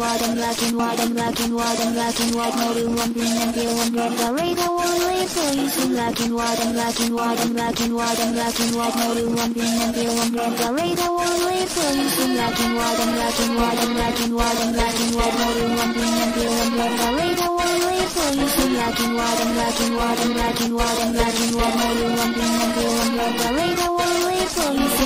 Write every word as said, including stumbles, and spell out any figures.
white and black and white and black and white and black and white. No blue, one green and blue and red. The radar will live for you. In black and white and black and white and black and white and black and white. No blue, one green and blue and red. The radar will live for you. In black and white and black and white and black and white and black and white. No blue, one green and blue and red. The radar will live for you. In black and white and black and white and black and white and black and white. No blue, one green and blue and red. The radar will live for you.